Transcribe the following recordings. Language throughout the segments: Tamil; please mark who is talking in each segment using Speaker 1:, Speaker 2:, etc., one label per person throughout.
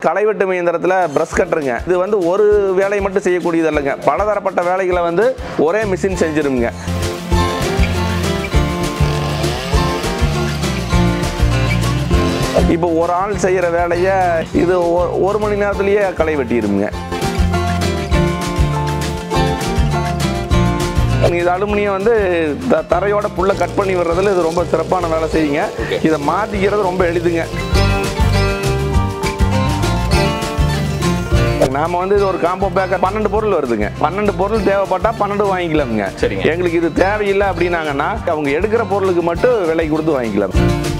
Speaker 1: களைவெட்டு இயந்திரத்தில் பிரஷ் கட்டருங்க. இது வந்து ஒரு வேலையை மட்டும் செய்யக்கூடியது இல்லைங்க, பலதரப்பட்ட வேலைகளை வந்து ஒரே மிஷின் செஞ்சிருங்க. இப்போ ஒரு ஆள் செய்கிற வேலையை இது ஒரு மணி நேரத்துலேயே களை வெட்டிடுங்க. இது அலுமினியம் வந்து தரையோட புல்லை கட் பண்ணி வர்றதுல இது ரொம்ப சிறப்பான வேலை செய்யுங்க. இதை மாற்றிக்கிறது ரொம்ப எளிதுங்க. நாம வந்து இது ஒரு காம்போ பேக்கர் 12 பொருள் வருதுங்க. 12 பொருள் தேவைப்பட்டா 12 வாங்கிக்கலாமுங்க. எங்களுக்கு இது தேவையில்லை அப்படின்னாங்கன்னா அவங்க எடுக்கிற பொருளுக்கு மட்டும் விலை கொடுத்து வாங்கிக்கலாம்.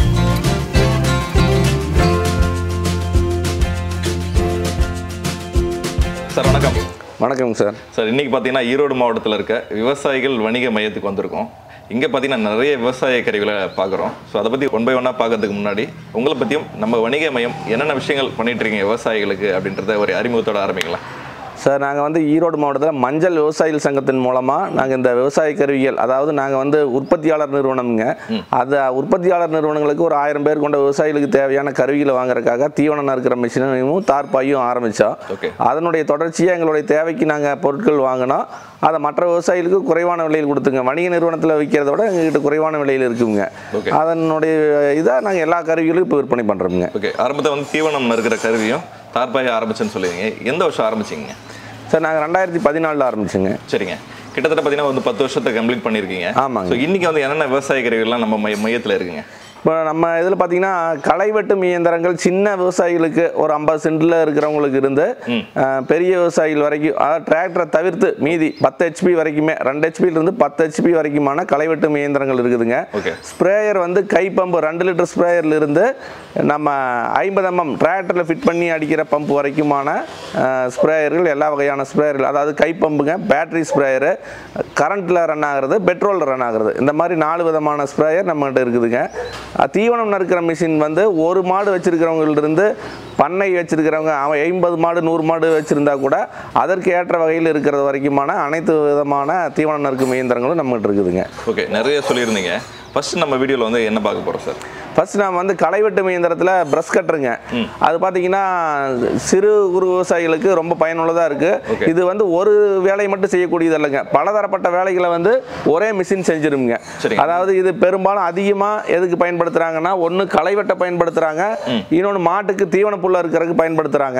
Speaker 2: சார் வணக்கம்.
Speaker 1: வணக்கம் சார்.
Speaker 2: சார் இன்னைக்கு பார்த்தீங்கன்னா ஈரோடு மாவட்டத்தில் இருக்க விவசாயிகள் வணிக மையத்துக்கு வந்திருக்கோம். இங்கே பார்த்தீங்கன்னா நிறைய விவசாய கருவிகளை பார்க்குறோம். ஸோ அதை பற்றி ஒன் பை ஒன்னாக பார்க்கறதுக்கு முன்னாடி உங்களை பற்றியும் நம்ம வணிக மையம் என்னென்ன விஷயங்கள் பண்ணிட்டு இருக்கீங்க விவசாயிகளுக்கு அப்படின்றத ஒரு அறிமுகத்தோட ஆரம்பிக்கலாம்.
Speaker 1: சார், நாங்கள் வந்து ஈரோடு மாவட்டத்தில் மஞ்சள் விவசாயிகள் சங்கத்தின் மூலமாக நாங்கள் இந்த விவசாய கருவிகள், அதாவது நாங்கள் வந்து உற்பத்தியாளர் நிறுவனம்ங்க. அந்த உற்பத்தியாளர் நிறுவனங்களுக்கு ஒரு 1000 பேர் கொண்ட விவசாயிகளுக்கு தேவையான கருவிகளை வாங்குறதுக்காக தீவனம் நறுக்கிற மிஷினையும் தார்பாயும் ஆரம்பித்தோம். அதனுடைய தொடர்ச்சியாக எங்களுடைய தேவைக்கு நாங்கள் பொருட்கள் வாங்கினோம். அதை மற்ற விவசாயிகளுக்கு குறைவான விலையில் கொடுத்துங்க. வணிக நிறுவனத்தில் விற்கிறத விட எங்ககிட்ட குறைவான விலையில் இருக்குங்க. அதனுடைய இதாக நாங்கள் எல்லா கருவிகளும் இப்போ விற்பனை பண்ணுறோமுங்க.
Speaker 2: ஆரம்பத்தில் வந்து தீவனம் நறுக்கிற கருவியும் தார்பாயை ஆரம்பிச்சுன்னு சொல்லுவீங்க. எந்த வருஷம் ஆரம்பிச்சிங்க?
Speaker 1: சார், நாங்கள் 2014 ஆரம்பிச்சுங்க.
Speaker 2: சரிங்க. கிட்டத்தட்ட பார்த்தீங்கன்னா வந்து 10 வருஷத்தை கம்ப்ளீட் பண்ணியிருக்கீங்க.
Speaker 1: ஆமாங்க.
Speaker 2: ஸோ இன்றைக்கி வந்து என்னென்ன விவசாய கருவிகள்லாம் நம்ம மையத்தில் இருக்குங்க?
Speaker 1: இப்போ நம்ம இதில் பார்த்தீங்கன்னா களைவெட்டும் இயந்திரங்கள் சின்ன விவசாயிகளுக்கு ஒரு 50 சென்டில் இருக்கிறவங்களுக்கு இருந்து பெரிய விவசாயிகள் வரைக்கும், அதாவது டிராக்டரை தவிர்த்து மீதி 10 HP வரைக்குமே, 2 HP-லிருந்து 10 HP வரைக்குமான களைவெட்டும் இயந்திரங்கள் இருக்குதுங்க. ஸ்ப்ரேயர் வந்து கை பம்பு 2 லிட்டர் ஸ்ப்ரேயர்லேருந்து நம்ம 50 mm டிராக்டரில் ஃபிட் பண்ணி அடிக்கிற பம்பு வரைக்குமான ஸ்ப்ரேயர்கள், எல்லா வகையான ஸ்ப்ரேயர்கள், அதாவது கை பம்புங்க, பேட்டரி ஸ்ப்ரேயரு, கரண்ட்டில் ரன் ஆகிறது, பெட்ரோலில் ரன் ஆகிறது, இந்த மாதிரி 4 விதமான ஸ்ப்ரேயர் நம்மகிட்ட இருக்குதுங்க. தீவனம் நறுக்கிற மிஷின் வந்து ஒரு மாடு வச்சிருக்கிறவங்களிருந்து பண்ணை வச்சிருக்கிறவங்க, அவன் 50 மாடு 100 மாடு வச்சிருந்தா கூட அதற்கு ஏற்ற வகையில் இருக்கிறது வரைக்குமான அனைத்து விதமான தீவனம் நறுக்கும் இயந்திரங்களும் நம்மகிட்ட இருக்குதுங்க.
Speaker 2: ஓகே, நிறைய சொல்லியிருந்தீங்க. ஃபர்ஸ்ட் நம்ம வீடியோவில் வந்து என்ன பார்க்க போகிறோம் சார்?
Speaker 1: ஃபர்ஸ்ட் நான் வந்து களைவெட்டு இயந்திரத்தில் பிரஷ் கட்டருங்க. அது பார்த்தீங்கன்னா சிறு குறு விவசாயிகளுக்கு ரொம்ப பயனுள்ளதாக இருக்குது. இது வந்து ஒரு வேலையை மட்டும் செய்யக்கூடியது இல்லைங்க, பலதரப்பட்ட வேலைகளை வந்து ஒரே மிஷின் செஞ்சிருங்க. அதாவது இது பெரும்பாலும் அதிகமாக எதுக்கு பயன்படுத்துகிறாங்கன்னா, ஒன்று களைவெட்ட பயன்படுத்துகிறாங்க, இன்னொன்று மாட்டுக்கு தீவன புல்ல இருக்கிறதுக்கு பயன்படுத்துகிறாங்க.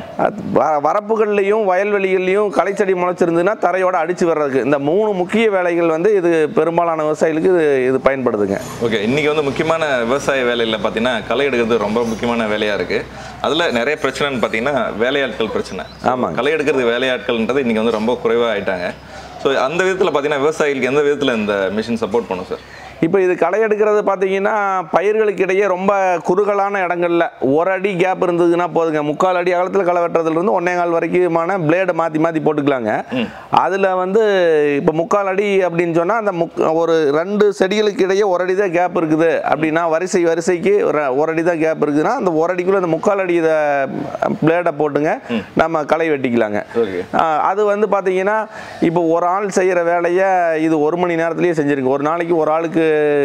Speaker 1: வரப்புகள்லையும் வயல்வெளிகள்லையும் களைச்செடி முளைச்சிருந்துன்னா தரையோட அடித்து வர்றதுக்கு, இந்த 3 முக்கிய வேலைகள் வந்து இது பெரும்பாலான விவசாயிகளுக்கு இது பயன்படுதுங்க.
Speaker 2: ஓகே, இன்றைக்கி வந்து முக்கியமான விவசாய வேலையில் பார்த்தீங்கன்னா களை எடுக்கிறது ரொம்ப முக்கியமான வேலையாக இருக்குது. அதில் நிறைய பிரச்சனைன்னு பார்த்தீங்கன்னா வேலையாட்கள் பிரச்சனை. ஆமாம், களை எடுக்கிறது வேலையாட்கள்ன்றது இன்றைக்கி வந்து ரொம்ப குறைவாக ஆகிட்டாங்க. ஸோ அந்த விதத்தில் பார்த்தீங்கன்னா விவசாயிகளுக்கு எந்த விதத்தில் இந்த மிஷின் சப்போர்ட் பண்ணும் சார்?
Speaker 1: இப்போ இது களை எடுக்கிறது பார்த்தீங்கன்னா பயிர்களுக்கு இடையே ரொம்ப குறுகலான இடங்கள்ல ஒரு அடி கேப் இருந்ததுன்னா போதுங்க. 3/4 அடி அகலத்தில் களை வெட்டுறதுலேருந்து 1.25 வரைக்குமான பிளேடை மாற்றி போட்டுக்கலாங்க. அதில் வந்து இப்போ 3/4 அடி அப்படின்னு சொன்னால் அந்த ஒரு 2 செடிகளுக்கு இடையே 1 அடி தான் கேப் இருக்குது அப்படின்னா, வரிசைக்கு ஒரு அடி தான் கேப் இருக்குதுன்னா அந்த 1 அடிக்குள்ளே அந்த 3/4 அடி இதை பிளேடை போட்டுங்க நம்ம களை வெட்டிக்கலாங்க. அது வந்து பார்த்தீங்கன்னா இப்போ ஒரு ஆள் செய்கிற வேலையை இது 1 மணி நேரத்துலேயே செஞ்சுருங்க. ஒரு நாளைக்கு ஒரு ஆளுக்கு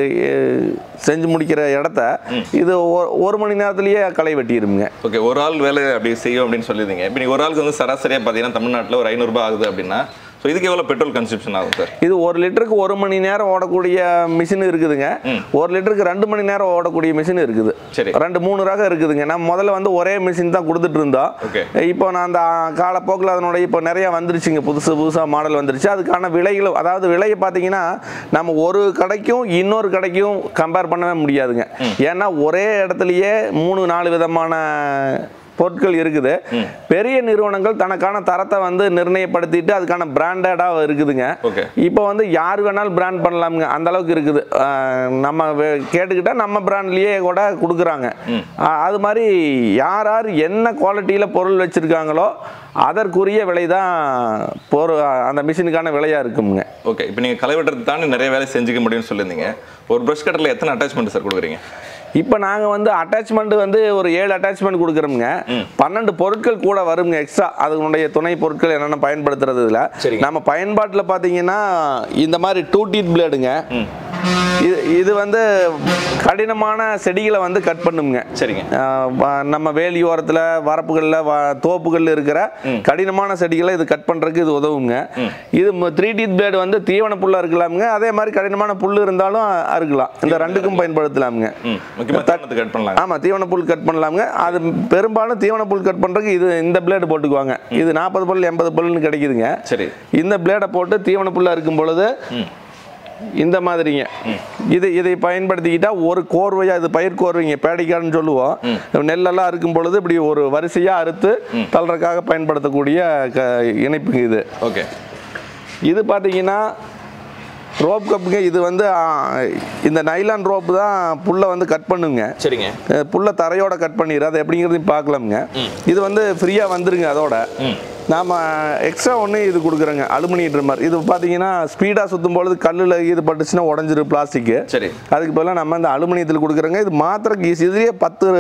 Speaker 1: செஞ்சு முடிக்கிற இடத்த இது 1 மணி நேரத்திலேயே களை வெட்டிடுங்க.
Speaker 2: ஓகே, ஒரு ஆள் வேலை அப்படி செய்யும் அப்படின்னு சொல்லியிருந்தீங்க. இப்போ நீங்கள் ஒரு ஆளுக்கு வந்து சராசரியாக பார்த்தீங்கன்னா தமிழ்நாட்டில் ஒரு 500 ரூபாய் ஆகுது அப்படின்னா, ஸோ இதுக்கு எவ்வளோ பெட்ரோல் கன்சப்ஷன் ஆகும் சார்?
Speaker 1: இது 1 லிட்டருக்கு 1 மணி நேரம் ஓடக்கூடிய மிஷின் இருக்குதுங்க. 1 லிட்டருக்கு 2 மணி நேரம் ஓடக்கூடிய மிஷின் இருக்குது. சரி, 2-3 ரகம் இருக்குதுங்க. நம்ம முதல்ல வந்து ஒரே மிஷின் தான் கொடுத்துட்டு இருந்தோம். இப்போ நான் அந்த காலப்போக்கில் அதனுடைய இப்போ நிறைய வந்துருச்சுங்க, புதுசாக மாடல் வந்துருச்சு. அதுக்கான விலைகளும், அதாவது விலையை பார்த்தீங்கன்னா நம்ம ஒரு கடைக்கும் இன்னொரு கடைக்கும் கம்பேர் பண்ணவே முடியாதுங்க. ஏன்னா ஒரே இடத்துலையே 3-4 விதமான பொருட்கள் இருக்குது. பெரிய நிறுவனங்கள் தனக்கான தரத்தை வந்து நிர்ணயப்படுத்திட்டு அதுக்கான பிராண்டடாக இருக்குதுங்க. இப்போ வந்து யார் வேணாலும் பிராண்ட் பண்ணலாமுங்க, அந்த அளவுக்கு இருக்குது. நம்ம கேட்டுக்கிட்டா நம்ம பிராண்ட்லேயே கூட கொடுக்குறாங்க. அது மாதிரி யார் என்ன குவாலிட்டியில் பொருள் வச்சுருக்காங்களோ அதற்குரிய விலை தான் அந்த மிஷினுக்கான விலையாக இருக்குங்க.
Speaker 2: ஓகே, இப்போ நீங்கள் களை வெட்டுறது தாண்டி நிறைய வேலை செஞ்சுக்க முடியும்னு சொல்லியிருந்தீங்க. ஒரு ப்ரஷ் கட்டரில் எத்தனை அட்டாச்மெண்ட் சார் கொடுக்குறீங்க?
Speaker 1: இப்போ நாங்கள் வந்து அட்டாச்மெண்ட் வந்து ஒரு 7 அட்டாச்மெண்ட் கொடுக்குறோமுங்க. 12 பொருட்கள் கூட வருங்க எக்ஸ்ட்ரா. அதனுடைய துணை பொருட்கள் என்னென்ன பயன்படுத்துறது. இதில் நம்ம பயன்பாட்டில் பார்த்தீங்கன்னா இந்த மாதிரி 2 டீத் பிளேடுங்க, இது வந்து கடினமான செடிகளை வந்து கட் பண்ணுங்க.
Speaker 2: சரிங்க.
Speaker 1: நம்ம வேலியோரத்தில் வரப்புகளில் தோப்புகளில் இருக்கிற கடினமான செடிகளை இது கட் பண்ணுறதுக்கு இது உதவுங்க. இது 3 டீத் பிளேடு வந்து தீவன புல்லாக இருக்கலாமுங்க, அதே மாதிரி கடினமான புல் இருந்தாலும் அறுக்கலாம். இந்த ரெண்டுக்கும் பயன்படுத்தலாமுங்க. ஆமாம், தீவன புல் கட் பண்ணலாமுங்க. அது பெரும்பாலும் தீவன புல் கட் பண்ணுறதுக்கு இது இந்த பிளேடு போட்டுக்குவாங்க. இது 40 பல் 80 பல்னு கிடைக்குதுங்க. சரி, இந்த பிளேடை போட்டு தீவன புல்லாக இருக்கும் பொழுது இந்த மாதிரிங்க இதை பயன்படுத்திக்கிட்டா ஒரு கோர்வையா, இது பயிர் கோர்வைங்க, பேடிக்கான்னு சொல்லுவோம். நெல்லெல்லாம் இருக்கும் பொழுது இப்படி ஒரு வரிசையா அறுத்து தள்ளுறதுக்காக பயன்படுத்தக்கூடிய இணைப்புங்க இது. ஓகே, இது பார்த்தீங்கன்னா ரோப் கப்புங்க. இது வந்து இந்த நைலான் ரோப்பு தான் புல்லை வந்து கட் பண்ணுங்க. சரிங்க, புல்லை தரையோட கட் பண்ணிடுற அது எப்படிங்கிறதையும் பார்க்கலாமுங்க. இது வந்து ஃப்ரீயாக வந்துருங்க. அதோட நாம் எக்ஸ்ட்ரா ஒன்று இது கொடுக்குறோங்க, அலுமினியம் ட்ரிம்மர். இது பார்த்தீங்கன்னா ஸ்பீடாக சுற்றும் பொழுது கல்லில் இது பட்டுச்சுன்னா உடஞ்சிரு பிளாஸ்டிக்கு. சரி, அதுக்கு பதிலாக நம்ம இந்த அலுமினியத்தில் கொடுக்குறோங்க. இது மாத்திரக்கு இதுலேயே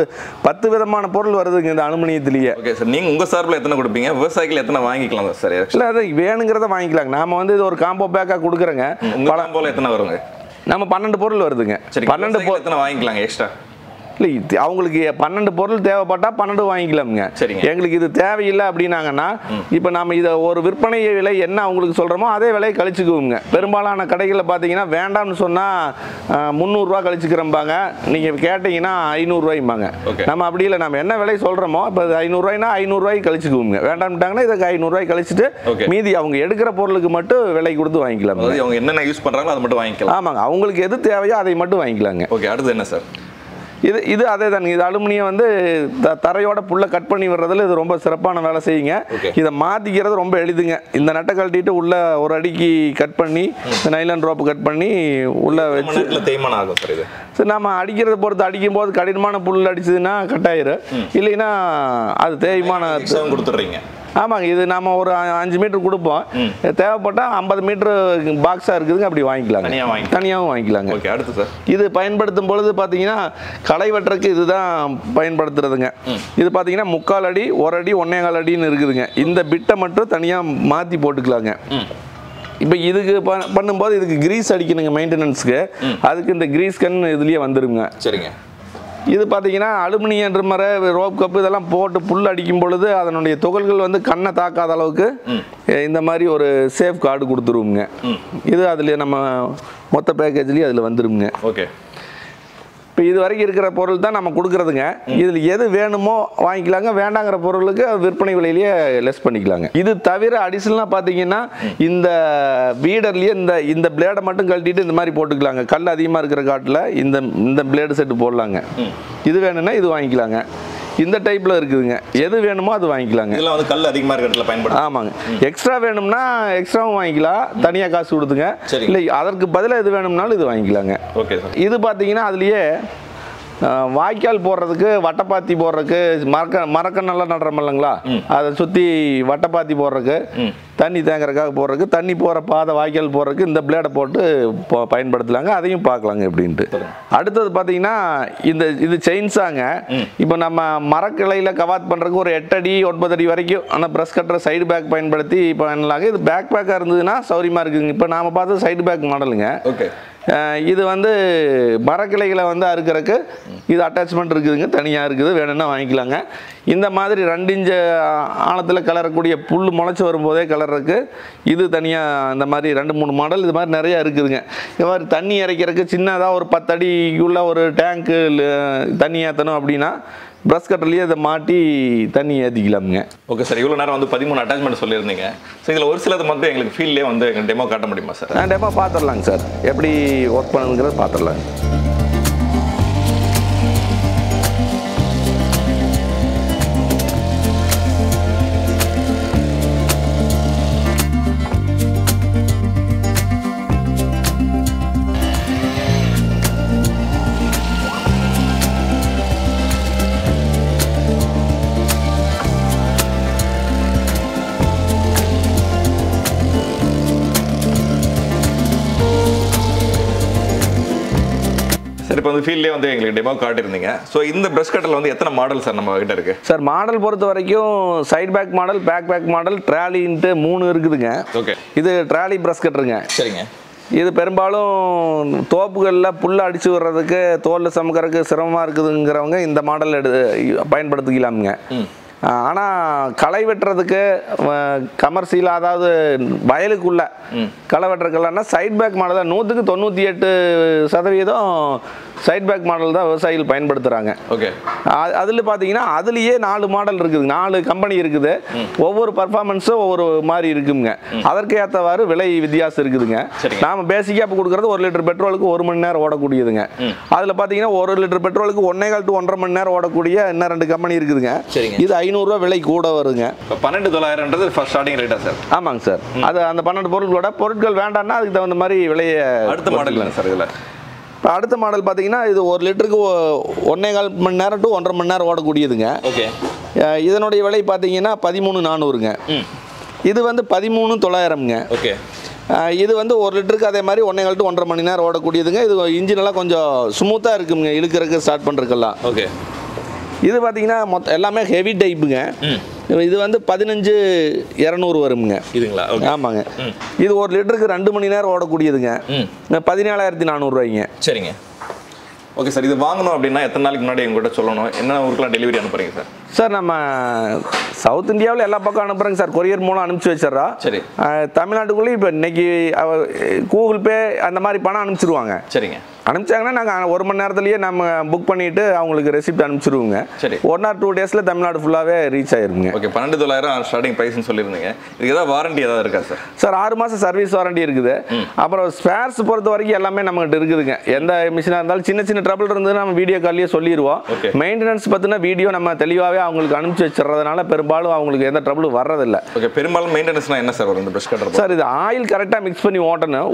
Speaker 1: 10 விதமான பொருள் வருதுங்க இந்த அலுமினியத்திலேயே. ஓகே சார், நீங்கள் உங்கள் சார்பில் எத்தனை கொடுப்பீங்க, விவசாயிகள் எத்தனை வாங்கிக்கலாம் சார்? இல்லை, அது வேணுங்கிறத வாங்கிக்கலாங்க. நாம் வந்து இது ஒரு காம்போ பேக்காக கொடுக்குறோங்க. பழம் போல் எத்தனை வருங்க? நம்ம 12 பொருள் வருதுங்க. சரி, 12 பொருள் எத்தனை வாங்கிக்கலாங்க எக்ஸ்ட்ரா? இல்லை, அவங்களுக்கு 12 பொருள் தேவைப்பட்டால் 12 வாங்கிக்கலாமுங்க. சரிங்க, எங்களுக்கு இது தேவையில்லை அப்படின்னாங்கன்னா இப்போ நம்ம இதை ஒரு விற்பனை விலை என்ன அவங்களுக்கு சொல்கிறோமோ அதே விலையை கழிச்சுக்குவோங்க. பெரும்பாலான கடைகளில் பார்த்தீங்கன்னா வேண்டாம்னு சொன்னால் 300 கழிச்சுக்கிறம்பாங்க. நீங்கள் கேட்டிங்கன்னா 500 நம்ம அப்படி இல்லை, நம்ம என்ன விலை சொல்கிறோமோ இப்போ 500 500 கழிச்சுக்குவோங்க. வேண்டாம்ட்டாங்கன்னா இதுக்கு 500 கழிச்சுட்டு மீதி அவங்க எடுக்கிற பொருளுக்கு மட்டும் விலை கொடுத்து வாங்கிக்கலாம். அவங்க என்னென்ன யூஸ் பண்ணுறாங்களோ அதை மட்டும் வாங்கிக்கலாம். ஆமாங்க, அவங்களுக்கு எது தேவையோ அதை மட்டும் வாங்கிக்கலாங்க. ஓகே, அடுத்து என்ன சார்? இது அதே தானுங்க. இது அலுமினியம் வந்து தரையோட புல்லை கட் பண்ணி விடுறதுல இது ரொம்ப சிறப்பான வேலை செய்யுங்க. இதை மாற்றிக்கிறது ரொம்ப எளிதுங்க. இந்த நட்டை கழட்டிட்டு உள்ள ஒரு அடிக்கு கட் பண்ணி நைலான் ரோப்பு கட் பண்ணி உள்ள வச்சு தேய்மானம் ஆகும் சார். இது சரி, நம்ம அடிக்கிறத பொறுத்து அடிக்கும் போது கடினமான புல் அடிச்சதுன்னா கட் ஆயிரும், இல்லைன்னா அது தேய்மானம் கொடுத்துட்றீங்க. ஆமாங்க, இது நம்ம ஒரு 5 மீட்டர் கொடுப்போம். தேவைப்பட்டால் 50 மீட்டர் பாக்ஸாக இருக்குதுங்க, அப்படி வாங்கிக்கலாம், தனியாகவும் வாங்கிக்கலாங்க. ஓகே, அடுத்து சார், இது பயன்படுத்தும் பொழுது பார்த்தீங்கன்னா களை வெட்டுறதுக்கு இதுதான் பயன்படுத்துறதுங்க. இது பார்த்தீங்கன்னா 3/4 அடி 1 அடி 1.25 அடின்னு இருக்குதுங்க. இந்த பிட்டை மட்டும் தனியாக மாற்றி போட்டுக்கலாங்க. இப்போ இதுக்கு பண்ணும்போது இதுக்கு கிரீஸ் அடிக்கணுங்க மெயின்டெனன்ஸுக்கு. அதுக்கு இந்த கிரீஸ் கன் இதுலேயே வந்துடுங்க. சரிங்க, இது பார்த்தீங்கன்னா அலுமினியம் ட்ரிம்மரு, ரோப் கப்பு இதெல்லாம் போட்டு புல் அடிக்கும் பொழுது அதனுடைய துகள்கள் வந்து கண்ணை தாக்காத அளவுக்கு இந்த மாதிரி ஒரு சேஃப் கார்டு கொடுத்துருவோங்க. இது அதில் நம்ம மொத்த பேக்கேஜ்லேயே அதில் வந்துடுங்க. ஓகே, இப்போ இது வரைக்கும் இருக்கிற பொருள் தான் நம்ம கொடுக்குறதுங்க. இதில் எது வேணுமோ வாங்கிக்கலாங்க, வேண்டாங்கிற பொருளுக்கு விற்பனை விலையிலேயே லெஸ் பண்ணிக்கலாங்க. இது தவிர அடிஷனலாக பார்த்தீங்கன்னா இந்த வீடர்லேயே இந்த பிளேடை மட்டும் கழட்டிட்டு இந்த மாதிரி போட்டுக்கலாங்க. கல் அதிகமாக இருக்கிற காட்டில் இந்த பிளேடு செட்டு போடலாங்க. இது வேணும்னா இது வாங்கிக்கலாங்க. இந்த டைப்ல இருக்குதுங்க. எது வேணுமோ அது வாங்கிக்கலாங்க. இதெல்லாம் வந்து கல் அதிகமாக இருக்கிற இடத்துல பயன்படுது. ஆமாங்க, எக்ஸ்ட்ரா வேணும்னா எக்ஸ்ட்ராவும் வாங்கிக்கலாம், தனியாக காசு கொடுத்துங்க. இல்லை, அதற்கு பதிலாக இது வேணும்னாலும் இது வாங்கிக்கலாங்க. ஓகே சார், இது பார்த்தீங்கன்னா அதுலேயே வாய்க்கால் போடுறதுக்கு வட்டப்பாத்தி போடுறதுக்கு மரக்கண்ணெல்லாம் நடுறோம் இல்லைங்களா, அதை சுற்றி வட்டப்பாத்தி போடுறதுக்கு தண்ணி தேங்குறதுக்காக போடுறதுக்கு தண்ணி போகிற பாதை வாய்க்கால் போடுறதுக்கு இந்த பிளேடை போட்டு பயன்படுத்தலாங்க. அதையும் பார்க்கலாங்க எப்படின்ட்டு. அடுத்தது பார்த்தீங்கன்னா இது செயின்ஸாங்க. இப்போ நம்ம மரக்கிளையில் கவாத் பண்ணுறதுக்கு ஒரு 8 அடி 9 அடி வரைக்கும் ஆனால் ப்ரெஷ் கட்டுற சைடு பேக் பயன்படுத்தி பண்ணலாங்க. இது பேக் பேக்காக இருந்ததுன்னா சௌரியமாக இருக்குதுங்க. இப்போ நாம் பார்த்து சைடு பேக் மாடலுங்க. ஓகே, இது வந்து மரக்கிளைகளை வந்து அறுக்கிறதுக்கு இது அட்டாச்மெண்ட் இருக்குதுங்க, தனியாக இருக்குது, வேணும்னா வாங்கிக்கலாங்க. இந்த மாதிரி 2 இன்ச் ஆழத்தில் கலரக்கூடிய புல் முளைச்சி வரும்போதே கலர்றதுக்கு இது தனியாக இந்த மாதிரி 2-3 மாடல் இது மாதிரி நிறையா இருக்குதுங்க. இது மாதிரி தண்ணி இறைக்கிறதுக்கு சின்னதாக ஒரு 10 அடிக்குள்ள ஒரு டேங்க்கு தண்ணி ஏற்றணும் அப்படின்னா ப்ரஷ் கட்டர்லேயே இதை மாட்டி தண்ணி ஏற்றிக்கலாமுங்க. ஓகே சார், இவ்வளோ நேரம் வந்து 13 அட்டாச்மெண்ட் சொல்லியிருந்தீங்க. ஸோ இதில் ஒரு சிலது மட்டும் எங்களுக்கு ஃபீல்ட்லேயே வந்து எங்கள் டெமோ காட்ட முடியுமா சார்? டெமோ பார்த்துடலாங்க சார், எப்படி ஒர்க் பண்ணுங்கிறது பார்த்துடலாங்க.
Speaker 2: இப்போ வந்து ஃபீல்ட்லேயே வந்து எங்களுக்கு டெமோ காட்டியிருந்தீங்க. ஸோ இந்த ப்ரஷ் கட்டரில் வந்து எத்தனை மாடல் சார் நம்ம கிட்ட இருக்கு?
Speaker 1: சார் மாடல் பொறுத்த வரைக்கும் side pack model, pack model, ட்ராலின்ட்டு 3 இருக்குதுங்க. ஓகே, இது ட்ராலி ப்ரஷ் கட்டருங்க.
Speaker 2: சரிங்க,
Speaker 1: இது பெரும்பாலும் தோப்புகளில் புல் அடிச்சு விடுறதுக்கு தோல் சமக்கிறதுக்கு சிரமமாக இருக்குதுங்கிறவங்க இந்த மாடல் பயன்படுத்திக்கலாமுங்க. ஆனால் களை வெட்டுறதுக்கு கமர்ஷியலாக அதாவது வயலுக்குள்ள களை வெட்டுறதுக்கெல்லாம்னா சைட் பேக் மாடல் தான் 100க்கு 98% சைட் பேக் மாடல் தான் விவசாயிகள் பயன்படுத்துகிறாங்க.
Speaker 2: ஓகே.
Speaker 1: அதில் பார்த்தீங்கன்னா அதுலேயே 4 மாடல் இருக்குது, 4 கம்பெனி இருக்குது. ஒவ்வொரு பர்ஃபார்மன்ஸும் ஒவ்வொரு மாதிரி இருக்குங்க. அதற்கு ஏற்றவாறு விலை வித்தியாசம் இருக்குதுங்க. நாம் பேசிக்காக இப்போ கொடுக்குறது 1 லிட்டர் பெட்ரோலுக்கு 1 மணி நேரம் ஓடக்கூடியதுங்க. அதில் பார்த்தீங்கன்னா 1 லிட்டர் பெட்ரோலுக்கு 1.25 to 1.5 மணி நேரம் ஓடக்கூடிய இன்னும் 2 கம்பெனி இருக்குதுங்க. இது 500 ரூபா விலை கூட வருங்க.
Speaker 2: 12,900 ஃபர்ஸ்ட் ஸ்டார்டிங் ரேட்டா சார்?
Speaker 1: ஆமாங்க சார். அது அந்த 12 பொருட்கள் வேண்டாம்னா அதுக்கு தகுந்த மாதிரி விலையை.
Speaker 2: அடுத்த மாடல் இல்லை சார் இதில்?
Speaker 1: இப்போ அடுத்த மாடல் பார்த்தீங்கன்னா இது 1 லிட்டருக்கு 1.25 மணி நேரம் டு 1.5 மணி நேரம் ஓடக்கூடியதுங்க.
Speaker 2: ஓகே.
Speaker 1: இதனுடைய விலை பார்த்தீங்கன்னா 13,400ங்க. இது வந்து 13,900ங்க.
Speaker 2: ஓகே.
Speaker 1: இது வந்து 1 லிட்டருக்கு அதே மாதிரி 1.25 to 1.5 மணி நேரம் ஓடக்கூடியதுங்க. இது இன்ஜினெல்லாம் கொஞ்சம் ஸ்மூத்தாக இருக்குங்க இழுக்கிறதுக்கு ஸ்டார்ட் பண்ணுறதுக்கெல்லாம்.
Speaker 2: ஓகே.
Speaker 1: இது பார்த்தீங்கன்னா எல்லாமே ஹெவி டைப்புங்க. இது வந்து 15,200 வருங்க.
Speaker 2: இதுங்களா?
Speaker 1: ஆமாங்க. இது 1 லிட்டருக்கு 2 மணி நேரம் ஓடக்கூடியதுங்க. 17,400 ரூபாய்ங்க.
Speaker 2: சரிங்க. Okay sir. இது வாங்கணும் அப்படின்னா எத்தனை நாளைக்கு முன்னாடி எங்கள்கிட்ட சொல்லணும்? என்ன ஊருக்குலாம் டெலிவரி அனுப்புறீங்க சார்?
Speaker 1: சார் நம்ம சவுத் இந்தியாவில் எல்லா பக்கம் அனுப்புகிறேங்க சார். கொரியர் மூலம் அனுப்பிச்சி வச்சிடறோம்.
Speaker 2: சரி.
Speaker 1: தமிழ்நாட்டுக்குள்ளேயும் இப்போ இன்னைக்கு கூகுள் பே அந்த மாதிரி பணம் அனுப்பிச்சிருவாங்க.
Speaker 2: சரிங்க.
Speaker 1: அனுப்பிச்சாங்கன்னா நாங்கள் 1 மணி நேரத்துலேயே நம்ம புக் பண்ணிவிட்டு அவங்களுக்கு ரெசிப்ட் அனுப்பிச்சிருவோங்க.
Speaker 2: சரி.
Speaker 1: 1 or 2 டேஸில் தமிழ்நாடு ஃபுல்லாகவே ரீச் ஆயிருங்க.
Speaker 2: ஓகே. 12,900 ஸ்டார்டிங் ப்ரைஸ்னு சொல்லியிருந்தீங்க. இதுக்கு ஏதாவது வாரண்டி ஏதாவது இருக்கா சார்?
Speaker 1: சார் 6 மாதம் சர்வீஸ் வாரண்டி இருக்குது. அப்புறம் ஸ்பேர்ஸ் பொறுத்த வரைக்கும் எல்லாமே நம்மகிட்ட இருக்குதுங்க. எந்த மிஷினாக இருந்தாலும் சின்ன சின்ன ட்ரபிள் இருந்ததுன்னா நம்ம வீடியோ கால்லேயே சொல்லிடுவோம். மெயின்டெனன்ஸ் பற்றின வீடியோ நம்ம தெளிவாகவே அவங்களுக்கு அனுப்பிச்சி வச்சிடறதுனால பெரும்பாலும் அவங்களுக்கு எந்த ட்ரபிளும் வர்றதில்லை.
Speaker 2: ஓகே. பெரும்பாலும் மெயின்டெனன்ஸ்னால் என்ன சார் வரும் இந்த ப்ரஷ் கட்டர்?
Speaker 1: சார் இது ஆயில் கரெக்டாக மிக்ஸ் பண்ணி ஓட்டணும்.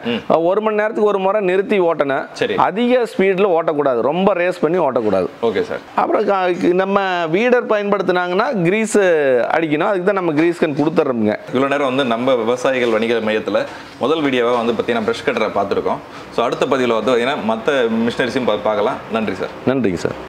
Speaker 1: 1 மணி நேரத்துக்கு ஒரு முறை நிறுத்தி ஓட்டணும்.
Speaker 2: சரி.
Speaker 1: அதிக ஸ்பீடில் ஓட்டக்கூடாது, ரொம்ப ரேஸ் பண்ணி ஓட்டக்கூடாது.
Speaker 2: Okay sir.
Speaker 1: அப்புறம் நம்ம வீடர் பயன்படுத்தினாங்கன்னா கிரீஸ் அடிக்கணும். அதுக்கு தான் நம்ம கிரீஸ் கன் கொடுத்துட்றோமுங்க.
Speaker 2: இவ்வளோ நேரம் வந்து நம்ம விவசாயிகள் வணிக மையத்தில் முதல் வீடியோவை வந்து பார்த்தீங்கன்னா ப்ரஷ் கட்டரை பார்த்துருக்கோம். ஸோ அடுத்த பதிவில் வந்து பார்த்தீங்கன்னா மற்ற மிஷினரிஸையும் பார்க்கலாம். நன்றி சார்.
Speaker 1: நன்றிங்க சார்.